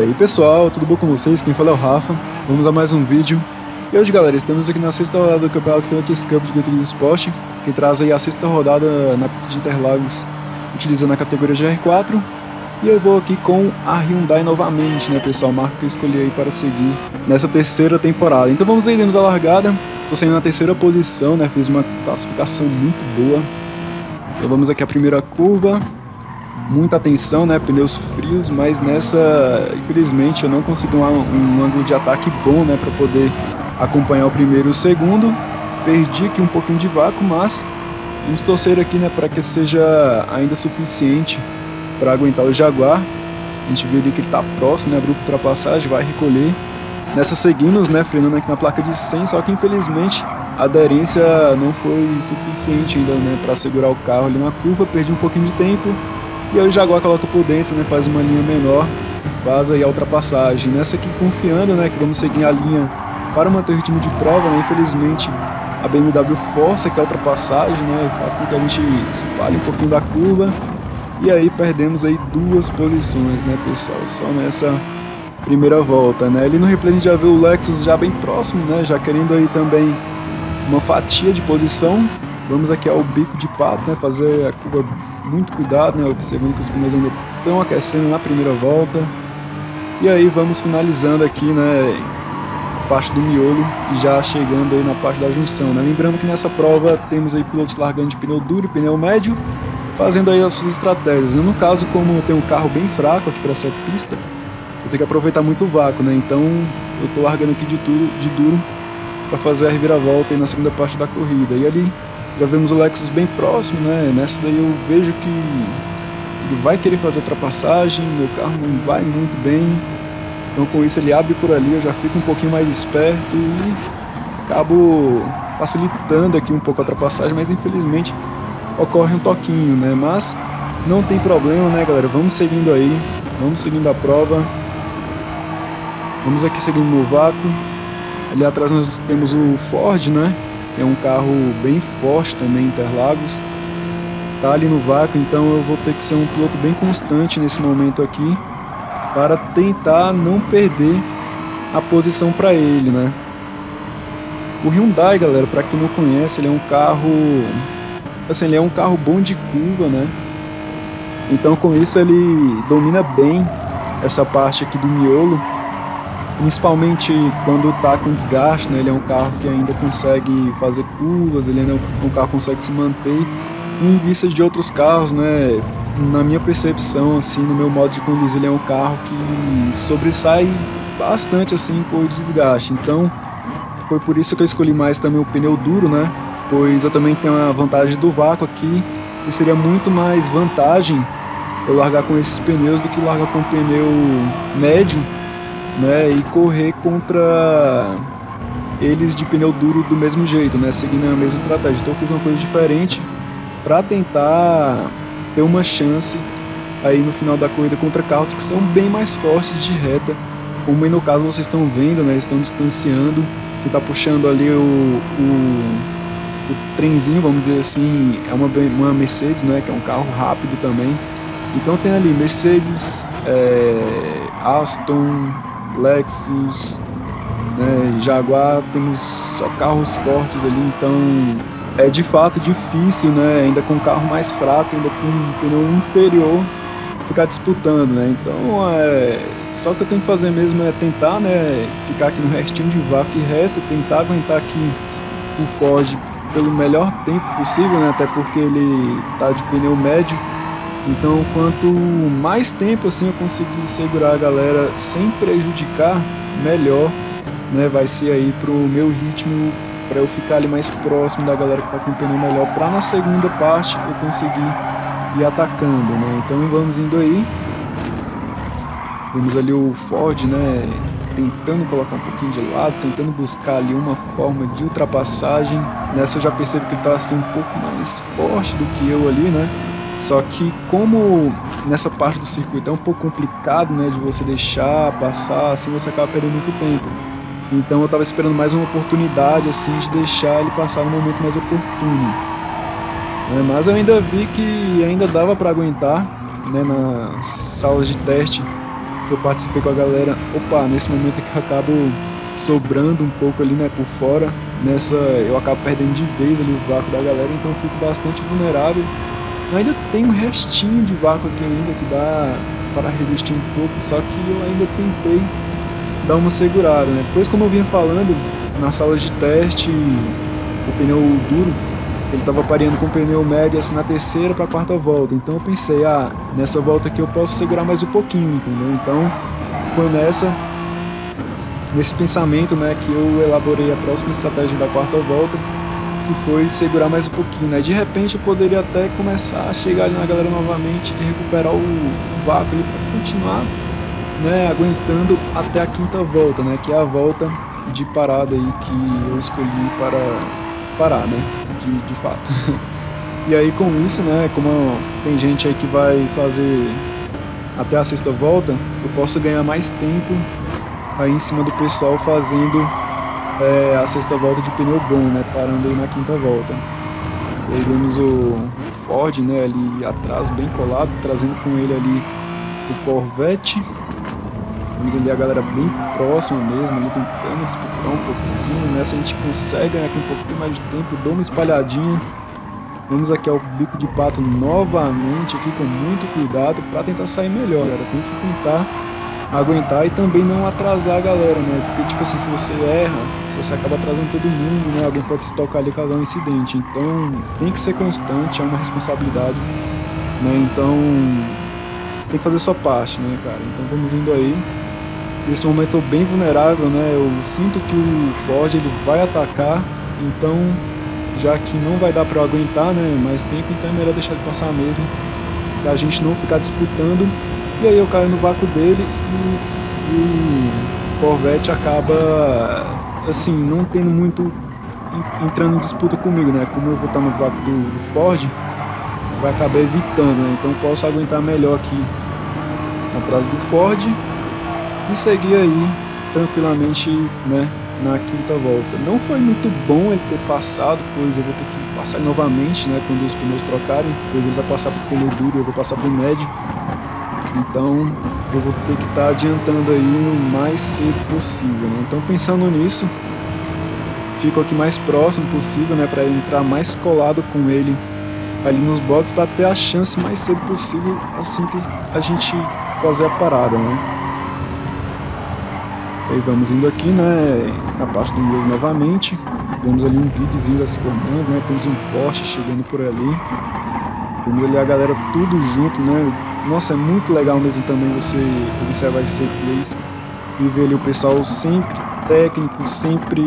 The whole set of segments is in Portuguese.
E aí pessoal, tudo bom com vocês? Quem fala é o Rafa, vamos a mais um vídeo. E hoje galera, estamos aqui na sexta rodada do Campeonato Pilotis Cup de Gran Turismo Sport, que traz aí a sexta rodada na pista de Interlagos, utilizando a categoria GR4. E eu vou aqui com a Hyundai novamente, né pessoal, marca que eu escolhi aí para seguir nessa terceira temporada. Então vamos aí, demos a largada, estou saindo na terceira posição, né, fiz uma classificação muito boa. Então vamos aqui a primeira curva. Muita atenção, né, pneus frios, mas nessa, infelizmente, eu não consegui um ângulo de ataque bom, né, para poder acompanhar o primeiro e o segundo. Perdi aqui um pouquinho de vácuo, mas vamos torcer aqui, né, para que seja ainda suficiente para aguentar o Jaguar. A gente vê ali que ele está próximo, né, grupo de ultrapassagem, vai recolher. Nessa seguimos, né, frenando aqui na placa de 100, só que infelizmente a aderência não foi suficiente ainda, né, para segurar o carro ali na curva. Perdi um pouquinho de tempo. E aí o Jaguar coloca por dentro, né, faz uma linha menor e faz aí a ultrapassagem. Nessa aqui confiando, né, que vamos seguir a linha para manter o ritmo de prova, né, infelizmente a BMW força aqui a ultrapassagem, né, faz com que a gente espalhe um pouquinho da curva. E aí perdemos aí 2 posições, né, pessoal, só nessa primeira volta, né. Ali no replay a gente já vê o Lexus já bem próximo, né, já querendo aí também uma fatia de posição. Vamos aqui ao bico de pato, né, fazer a curva muito cuidado, né, observando que os pneus ainda estão aquecendo na primeira volta. E aí vamos finalizando aqui, né, a parte do miolo e já chegando aí na parte da junção, né. Lembrando que nessa prova temos aí pilotos largando de pneu duro e pneu médio, fazendo aí as suas estratégias, né. No caso, como eu tenho um carro bem fraco aqui para essa pista, eu tenho que aproveitar muito o vácuo, né, então eu tô largando aqui de duro para fazer a reviravolta aí na segunda parte da corrida. E ali já vemos o Lexus bem próximo, né? Nessa daí eu vejo que ele vai querer fazer ultrapassagem, meu carro não vai muito bem. Então com isso ele abre por ali, eu já fico um pouquinho mais esperto e acabo facilitando aqui um pouco a ultrapassagem, mas infelizmente ocorre um toquinho, né? Mas não tem problema, né, galera? Vamos seguindo aí, vamos seguindo a prova. Vamos aqui seguindo no vácuo. Ali atrás nós temos o Ford, né? É um carro bem forte também, Interlagos. Tá ali no vácuo, então eu vou ter que ser um piloto bem constante nesse momento aqui para tentar não perder a posição para ele, né? O Hyundai, galera, para quem não conhece, ele é um carro, assim, ele é um carro bom de curva, né? Então com isso ele domina bem essa parte aqui do miolo. Principalmente quando está com desgaste, né? Ele é um carro que ainda consegue fazer curvas, ele é um carro que consegue se manter em vista de outros carros, né? Na minha percepção, assim, no meu modo de conduzir, ele é um carro que sobressai bastante assim com o desgaste. Então foi por isso que eu escolhi mais também o pneu duro, né? Pois eu também tenho a vantagem do vácuo aqui e seria muito mais vantagem eu largar com esses pneus do que largar com pneu médio, né, e correr contra eles de pneu duro do mesmo jeito, né, seguindo a mesma estratégia. Então eu fiz uma coisa diferente para tentar ter uma chance aí no final da corrida contra carros que são bem mais fortes de reta, como aí no caso vocês estão vendo, né, eles estão distanciando, que está puxando ali o trenzinho, vamos dizer assim, é uma Mercedes, né, que é um carro rápido também. Então tem ali Mercedes, Aston, Lexus, né, Jaguar, temos só carros fortes ali, então é de fato difícil, né, ainda com um carro mais fraco, ainda com um pneu inferior, ficar disputando, né. Então só o que eu tenho que fazer mesmo é tentar, né, ficar aqui no restinho de vácuo que resta, tentar aguentar aqui o Ford pelo melhor tempo possível, né, até porque ele tá de pneu médio. Então quanto mais tempo assim eu conseguir segurar a galera sem prejudicar, melhor, né, vai ser aí pro meu ritmo, para eu ficar ali mais próximo da galera que tá com o pneu melhor, para na segunda parte eu conseguir ir atacando, né. Então vamos indo aí. Vemos ali o Ford, né, tentando colocar um pouquinho de lado, tentando buscar ali uma forma de ultrapassagem. Nessa eu já percebo que ele tá assim um pouco mais forte do que eu ali, né. Só que como nessa parte do circuito é um pouco complicado, né, de você deixar passar, assim você acaba perdendo muito tempo. Então eu estava esperando mais uma oportunidade assim de deixar ele passar no momento mais oportuno. Mas eu ainda vi que ainda dava para aguentar, né, nas salas de teste que eu participei com a galera, opa, nesse momento aqui eu acabo sobrando um pouco ali, né, por fora. Nessa eu acabo perdendo de vez ali o vácuo da galera, então eu fico bastante vulnerável. Eu ainda tem um restinho de vácuo aqui ainda que dá para resistir um pouco, só que eu ainda tentei dar uma segurada, né. Pois como eu vinha falando, na sala de teste, o pneu duro, ele estava pareando com o pneu médio assim na terceira para a quarta volta, então eu pensei, nessa volta aqui eu posso segurar mais um pouquinho, entendeu? Então foi nesse pensamento, né, que eu elaborei a próxima estratégia da quarta volta, que foi segurar mais um pouquinho, né? De repente eu poderia até começar a chegar ali na galera novamente e recuperar o vácuo ali para continuar, né, aguentando até a quinta volta, né, que é a volta de parada aí que eu escolhi para parar, né, de fato. E aí com isso, né, como tem gente aí que vai fazer até a sexta volta, eu posso ganhar mais tempo aí em cima do pessoal fazendo a sexta volta de pneu bom, né, parando aí na quinta volta. E aí vemos o Ford, né, ali atrás bem colado, trazendo com ele ali o Corvette. Vemos ali a galera bem próxima mesmo, ali tentando disputar um pouquinho. Nessa a gente consegue ganhar aqui um pouquinho mais de tempo, dou uma espalhadinha. Vamos aqui ao bico de pato novamente, aqui com muito cuidado para tentar sair melhor, galera. Tem que tentar aguentar e também não atrasar a galera, né? Porque tipo assim, se você erra, você acaba atrasando todo mundo, né? Alguém pode se tocar ali e causar um incidente. Então tem que ser constante, é uma responsabilidade, né? Então tem que fazer sua parte, né, cara? Então vamos indo aí. Nesse momento eu tô bem vulnerável, né? Eu sinto que o Ford ele vai atacar, então já que não vai dar para eu aguentar, né, mais tempo, então é melhor deixar ele passar mesmo, pra gente não ficar disputando. E aí eu caio no vácuo dele e o Corvette acaba, assim, não tendo muito entrando em disputa comigo, né, como eu vou estar no vácuo do Ford, vai acabar evitando, né, então eu posso aguentar melhor aqui atrás do Ford e seguir aí tranquilamente, né, na quinta volta. Não foi muito bom ele ter passado, pois eu vou ter que passar novamente, né, quando os pneus trocarem, pois ele vai passar para o pneu duro e eu vou passar para o médio. Então eu vou ter que estar adiantando aí o mais cedo possível, né? Então pensando nisso, fico aqui mais próximo possível, né, para entrar mais colado com ele ali nos boxes para ter a chance mais cedo possível assim que a gente fazer a parada, né? Aí vamos indo aqui, né, na parte do meio novamente, vemos ali um gridzinho se formando, né, temos um Porsche chegando por ali, vemos ali a galera tudo junto, né, nossa, é muito legal mesmo também você observar esses replays e ver ali o pessoal sempre técnico, sempre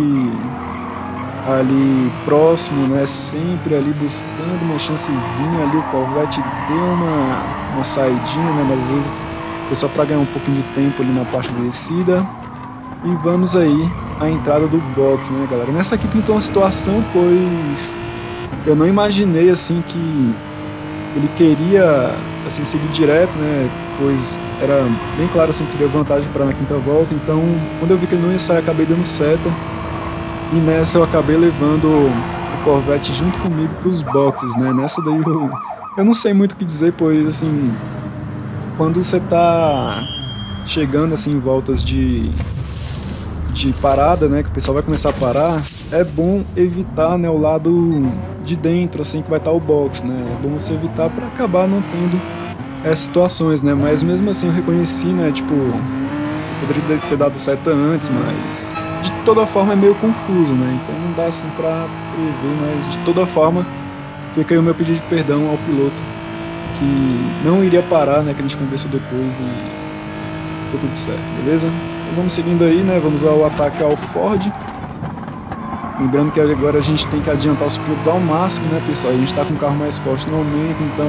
ali próximo, né, sempre ali buscando uma chancezinha ali, o Corvette deu uma saidinha, né, mas às vezes foi só para ganhar um pouquinho de tempo ali na parte da descida. E vamos aí à entrada do box, né, galera? Nessa aqui pintou uma situação, pois eu não imaginei, assim, que ele queria, assim, seguir direto, né, pois era bem claro, assim, que teria vantagem para na quinta volta. Então, quando eu vi que ele não ia sair, acabei dando seta. E nessa eu acabei levando o Corvette junto comigo para os boxes, né? Nessa daí eu não sei muito o que dizer, pois, assim, quando você tá chegando, assim, em voltas de parada, né, que o pessoal vai começar a parar, é bom evitar, né, o lado de dentro, assim, que vai estar o box, né, é bom você evitar para acabar não tendo essas situações, né, mas mesmo assim eu reconheci, né, tipo, poderia ter dado seta antes, mas de toda forma é meio confuso, né, então não dá assim para prever, mas de toda forma fica aí o meu pedido de perdão ao piloto, que não iria parar, né, que a gente conversou depois e ficou tudo certo, beleza? Então vamos seguindo aí, né? Vamos ao ataque ao Ford. Lembrando que agora a gente tem que adiantar os pilotos ao máximo, né, pessoal? A gente tá com o carro mais forte no momento, então,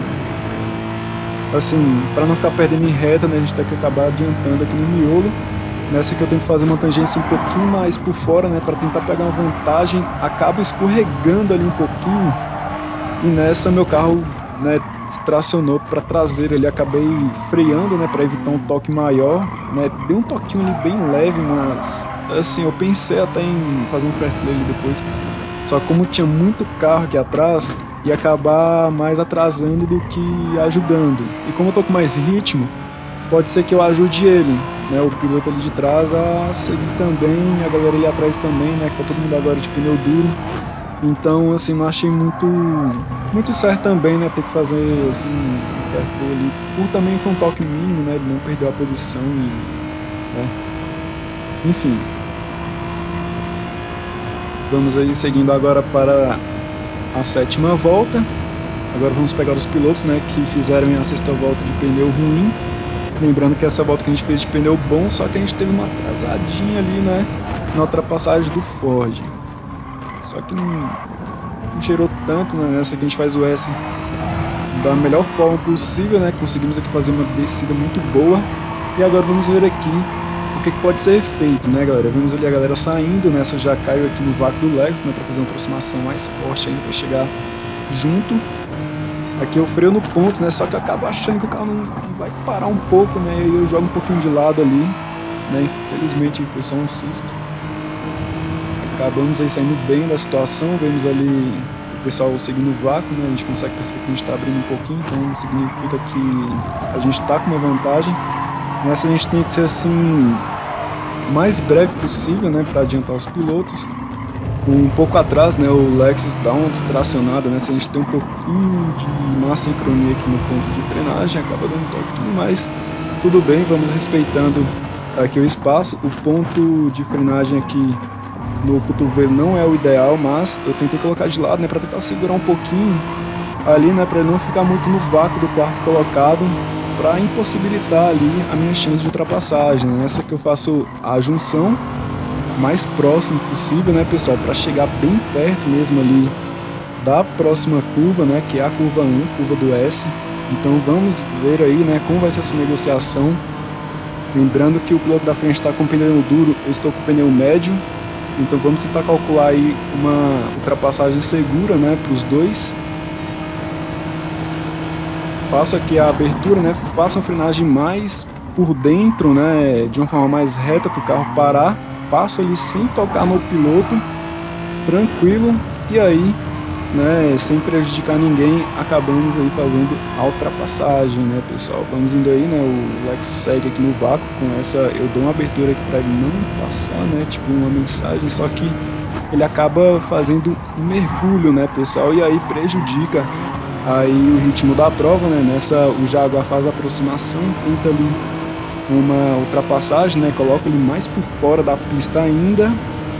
assim, para não ficar perdendo em reta, né, a gente tem que acabar adiantando aqui no miolo. Nessa que eu tento fazer uma tangência um pouquinho mais por fora, né, para tentar pegar uma vantagem, acaba escorregando ali um pouquinho. E nessa meu carro, né, distracionou para traseira, ele acabei freando, né, para evitar um toque maior, né, deu um toquinho ali bem leve, mas assim, eu pensei até em fazer um fair play ali depois, só como tinha muito carro aqui atrás, ia acabar mais atrasando do que ajudando, e como eu tô com mais ritmo, pode ser que eu ajude ele, né, o piloto ali de trás, a seguir também, a galera ali atrás também, né, que tá todo mundo agora de pneu duro. Então, assim, não achei muito certo também, né, ter que fazer, assim, um fair play ali, por também foi um toque mínimo, né, ele não perdeu a posição e, né, enfim. Vamos aí seguindo agora para a 7ª volta. Agora vamos pegar os pilotos, né, que fizeram a 6ª volta de pneu ruim. Lembrando que essa volta que a gente fez de pneu bom, só que a gente teve uma atrasadinha ali, né, na ultrapassagem do Ford. Só que não gerou tanto, né, nessa que a gente faz o S da melhor forma possível, né, conseguimos aqui fazer uma descida muito boa. E agora vamos ver aqui o que pode ser feito, né, galera. Vemos ali a galera saindo, né, essa já caiu aqui no vácuo do Lexus, né, para fazer uma aproximação mais forte ainda, para chegar junto. Aqui eu freio no ponto, né, só que eu acabo achando que o carro não vai parar um pouco, né, e eu jogo um pouquinho de lado ali, né, infelizmente foi só um susto. Acabamos aí saindo bem da situação, vemos ali o pessoal seguindo o vácuo, né, a gente consegue perceber que a gente está abrindo um pouquinho, então significa que a gente está com uma vantagem. Nessa a gente tem que ser assim, o mais breve possível, né, para adiantar os pilotos. Um pouco atrás, né, o Lexus dá uma distracionada, né, se a gente tem um pouquinho de má sincronia aqui no ponto de frenagem, acaba dando um toquinho, mas tudo bem, vamos respeitando aqui o espaço. O ponto de frenagem aqui no cotovelo não é o ideal, mas eu tentei colocar de lado, né, para tentar segurar um pouquinho ali, né, para não ficar muito no vácuo do quarto colocado, para impossibilitar ali a minha chance de ultrapassagem, né? Nessa que eu faço a junção mais próximo possível, né, pessoal, para chegar bem perto mesmo ali da próxima curva, né, que é a curva 1, curva do S. Então vamos ver aí, né, como vai ser essa negociação. Lembrando que o piloto da frente está com pneu duro, eu estou com pneu médio. Então vamos tentar calcular aí uma ultrapassagem segura, né, para os dois. Faço aqui a abertura, né, faço uma frenagem mais por dentro, né, de uma forma mais reta para o carro parar. Passo ali sem tocar no piloto, tranquilo, e aí, né, sem prejudicar ninguém, acabamos aí fazendo a ultrapassagem, né, pessoal. Vamos indo aí, né, o Lexus segue aqui no vácuo, com essa eu dou uma abertura aqui para ele não passar, né, tipo uma mensagem, só que ele acaba fazendo um mergulho, né, pessoal, e aí prejudica aí o ritmo da prova, né. Nessa o Jaguar faz a aproximação, tenta ali uma ultrapassagem, né, coloca ele mais por fora da pista ainda.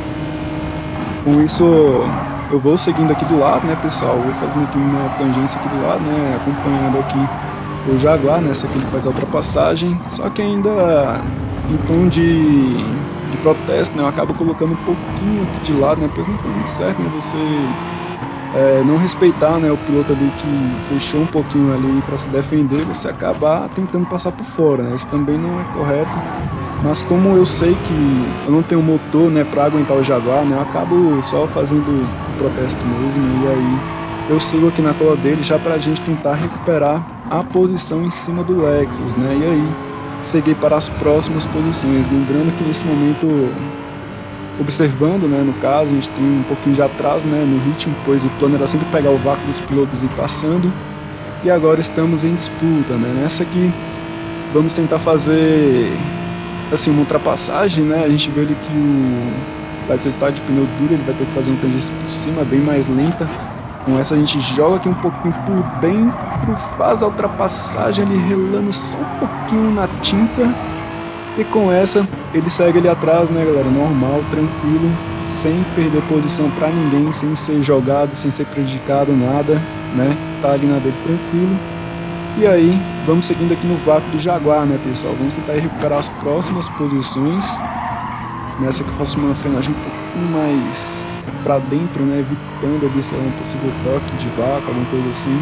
Com isso eu vou seguindo aqui do lado, né, pessoal, vou fazendo aqui uma tangência aqui do lado, né, acompanhando aqui o Jaguar, nessa que ele faz a ultrapassagem, só que ainda em tom de protesto, né, eu acabo colocando um pouquinho aqui de lado, né, pois não foi muito certo, né, você não respeitar, né, o piloto ali que fechou um pouquinho ali para se defender, você acabar tentando passar por fora, né, isso também não é correto. Mas como eu sei que eu não tenho motor, né, para aguentar o Jaguar, né, eu acabo só fazendo o protesto mesmo, e aí eu sigo aqui na cola dele já para a gente tentar recuperar a posição em cima do Lexus, né, e aí segui para as próximas posições, lembrando que nesse momento, observando, né, no caso, a gente tem um pouquinho de atraso, né, no ritmo, pois o plano era sempre pegar o vácuo dos pilotos e ir passando, e agora estamos em disputa, né, nessa aqui vamos tentar fazer assim uma ultrapassagem, né, a gente vê ali que o Lexus está de pneu duro, ele vai ter que fazer uma tangência por cima, bem mais lenta. Com essa a gente joga aqui um pouquinho por dentro, faz a ultrapassagem ali relando só um pouquinho na tinta. E com essa ele segue ali atrás, né, galera, normal, tranquilo, sem perder posição pra ninguém, sem ser jogado, sem ser prejudicado, nada, né, tá ali na dele tranquilo. E aí, vamos seguindo aqui no vácuo do Jaguar, né, pessoal, vamos tentar recuperar as próximas posições. Nessa que eu faço uma frenagem um pouquinho mais pra dentro, né, evitando ali, sei lá, um possível toque de vácuo, alguma coisa assim.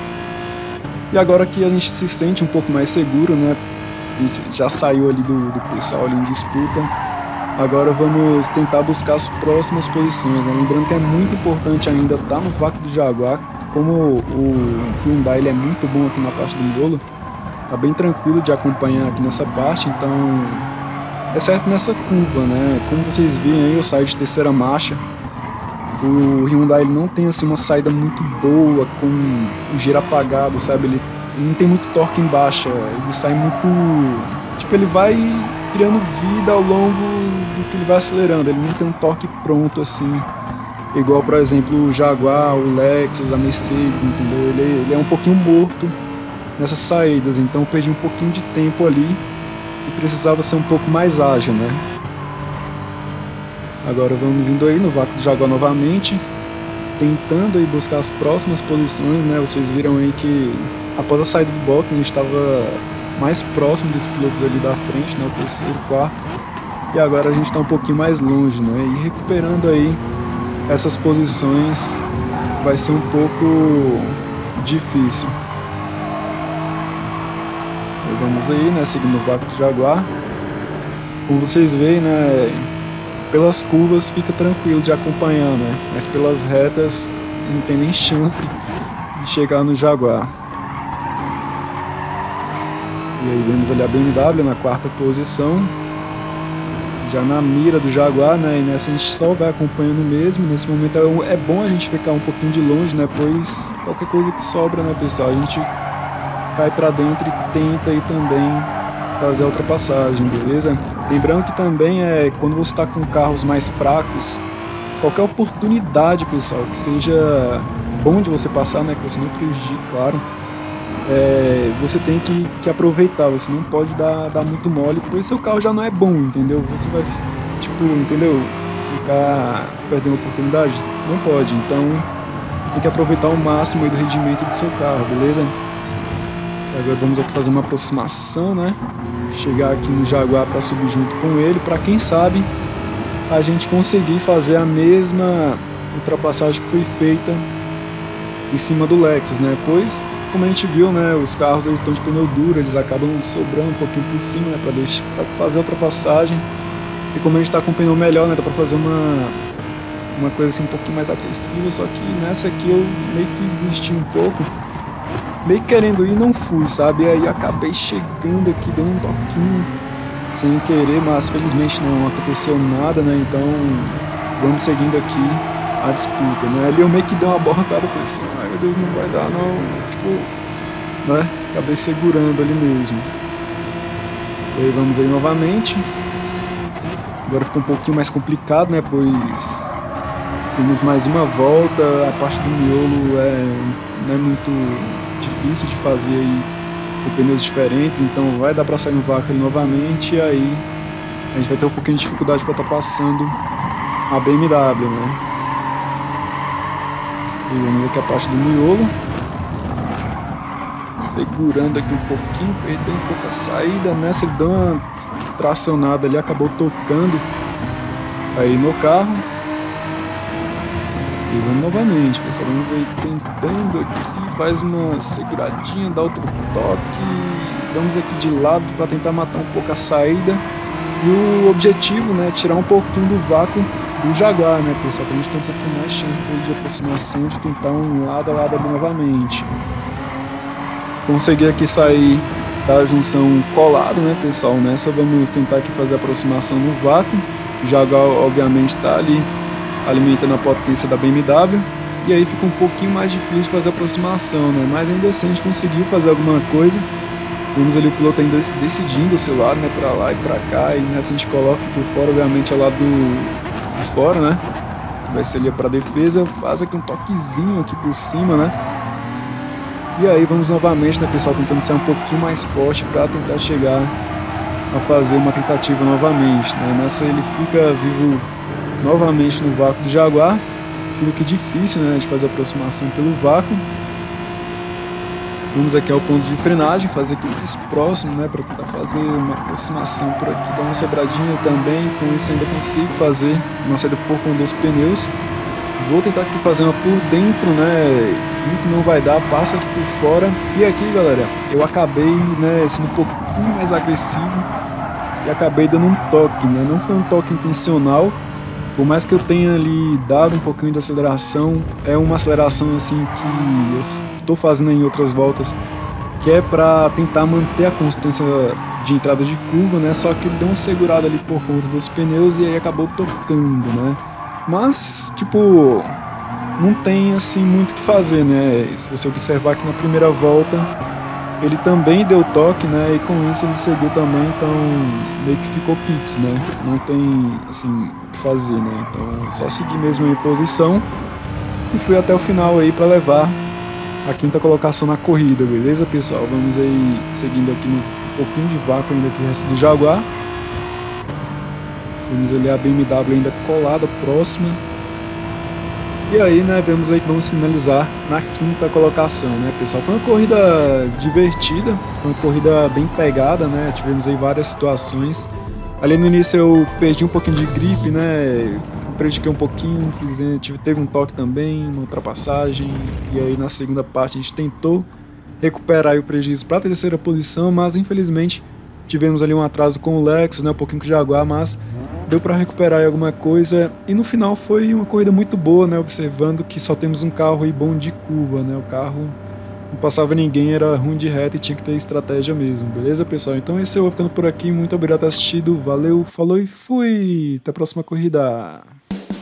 E agora que a gente se sente um pouco mais seguro, né, a gente já saiu ali do pessoal ali em disputa, agora vamos tentar buscar as próximas posições, né? Lembrando que é muito importante ainda estar no vácuo do Jaguar, como o Hyundai ele é muito bom aqui na parte do miolo, tá bem tranquilo de acompanhar aqui nessa parte, então exceto nessa curva, né? Como vocês veem aí, eu saio de terceira marcha. O Hyundai ele não tem assim uma saída muito boa, com o giro apagado, sabe? Ele ele não tem muito torque em baixa, ele sai muito... Tipo, ele vai criando vida ao longo do que ele vai acelerando, ele não tem um torque pronto assim, igual, por exemplo, o Jaguar, o Lexus, a Mercedes, entendeu? Ele é um pouquinho morto nessas saídas, então eu perdi um pouquinho de tempo ali e precisava ser um pouco mais ágil, né? Agora vamos indo aí no vácuo do Jaguar novamente, tentando aí buscar as próximas posições, né? Vocês viram aí que após a saída do box a gente estava mais próximo dos pilotos ali da frente, né? O terceiro, quarto, e agora a gente está um pouquinho mais longe, né? E recuperando aí essas posições vai ser um pouco difícil. E vamos aí, né? Seguindo o vácuo do Jaguar. Como vocês veem, né? Pelas curvas fica tranquilo de acompanhar, né? Mas pelas retas não tem nem chance de chegar no Jaguar. E aí vemos ali a BMW na quarta posição, já na mira do Jaguar, né? E nessa a gente só vai acompanhando mesmo. Nesse momento é bom a gente ficar um pouquinho de longe, né? Pois qualquer coisa que sobra, né, pessoal, a gente cai pra dentro e tenta aí também fazer a ultrapassagem, beleza? Lembrando que também quando você está com carros mais fracos, qualquer oportunidade, pessoal, que seja bom de você passar, né, que você não prejudique, claro, você tem que aproveitar, você não pode dar muito mole, pois seu carro já não é bom, entendeu? Você vai, tipo, entendeu? Ficar perdendo oportunidade? Não pode, então tem que aproveitar o máximo aí do rendimento do seu carro, beleza? Agora vamos aqui fazer uma aproximação, né? Chegar aqui no Jaguar para subir junto com ele, para quem sabe a gente conseguir fazer a mesma ultrapassagem que foi feita em cima do Lexus, né? Pois, como a gente viu, né, os carros eles estão de pneu duro, eles acabam sobrando um pouquinho por cima, né, para fazer a ultrapassagem. E como a gente está com o pneu melhor, né, dá para fazer uma coisa assim um pouquinho mais agressiva, só que nessa aqui eu meio que desisti um pouco. Meio querendo ir, não fui, sabe? E aí acabei chegando aqui, dando um toquinho sem querer, mas felizmente não aconteceu nada, né? Então vamos seguindo aqui a disputa, né? Ali eu meio que dei uma borrada, falei assim, ai meu Deus, não vai dar não, tipo, né? Acabei segurando ali mesmo. E aí vamos aí novamente. Agora ficou um pouquinho mais complicado, né? Pois temos mais uma volta, a parte do miolo não é muito difícil de fazer aí com pneus diferentes, então vai dar para sair no vácuo ali novamente, e aí a gente vai ter um pouquinho de dificuldade para estar passando a BMW, né? E vamos aqui a parte do miolo, segurando aqui um pouquinho, perdendo um pouco a saída, nessa ele deu uma tracionada ali, acabou tocando aí no carro. E vamos novamente, pessoal, vamos aí tentando aqui, faz uma seguradinha, dá outro toque, vamos aqui de lado para tentar matar um pouco a saída. E o objetivo, né, é tirar um pouquinho do vácuo do Jaguar, né, pessoal, para a gente ter um pouquinho mais chances aí de aproximação, de tentar um lado a lado ali novamente. Consegui aqui sair da junção colado, né, pessoal, nessa vamos tentar aqui fazer a aproximação no vácuo. O Jaguar obviamente está ali alimentando a potência da BMW, e aí fica um pouquinho mais difícil fazer a aproximação, né? Mas ainda assim a gente conseguiu fazer alguma coisa. Vemos ali o piloto ainda decidindo o seu lado, né, para lá e para cá, e nessa a gente coloca por fora, obviamente ao lado de fora, né, que vai ser ali para defesa, faz aqui um toquezinho aqui por cima, né, e aí vamos novamente, né, pessoal, tentando ser um pouquinho mais forte para tentar chegar a fazer uma tentativa novamente, né. Nessa ele fica vivo novamente no vácuo do Jaguar, fica difícil, né, de fazer a aproximação pelo vácuo. Vamos aqui ao ponto de frenagem, fazer aqui mais próximo, né, para tentar fazer uma aproximação por aqui, dar uma sobradinha também, com isso ainda consigo fazer uma saída por com 2 pneus. Vou tentar aqui fazer uma por dentro, né, que não vai dar, passa aqui por fora. E aqui, galera, eu acabei, né, sendo um pouquinho mais agressivo e acabei dando um toque, né, não foi um toque intencional. Por mais que eu tenha ali dado um pouquinho de aceleração, é uma aceleração assim que eu estou fazendo em outras voltas, que é para tentar manter a constância de entrada de curva, né? Só que ele deu uma segurada ali por conta dos pneus e aí acabou tocando, né? Mas, tipo, não tem assim muito o que fazer, né? Se você observar aqui na primeira volta, ele também deu toque, né, e com isso ele seguiu também, então meio que ficou Pix, né, não tem, assim, o que fazer, né, então só seguir mesmo em posição e fui até o final aí para levar a 5ª colocação na corrida, beleza, pessoal? Vamos aí seguindo aqui um pouquinho de vácuo ainda que resta do Jaguar. Vemos ali a BMW ainda colada, próxima. E aí, né, vemos aí que vamos finalizar na 5ª colocação, né, pessoal? Foi uma corrida divertida, foi uma corrida bem pegada, né? Tivemos aí várias situações. Ali no início eu perdi um pouquinho de gripe, né? Prejudiquei um pouquinho, teve um toque também, uma ultrapassagem. E aí na segunda parte a gente tentou recuperar aí o prejuízo para a 3ª posição, mas infelizmente tivemos ali um atraso com o Lexus, né? Um pouquinho com o Jaguar, mas deu para recuperar aí alguma coisa. E no final foi uma corrida muito boa, né? Observando que só temos um carro aí bom de curva, né? O carro não passava ninguém, era ruim de reta e tinha que ter estratégia mesmo, beleza, pessoal? Então esse eu vou ficando por aqui, muito obrigado por ter assistido, valeu, falou e fui! Até a próxima corrida!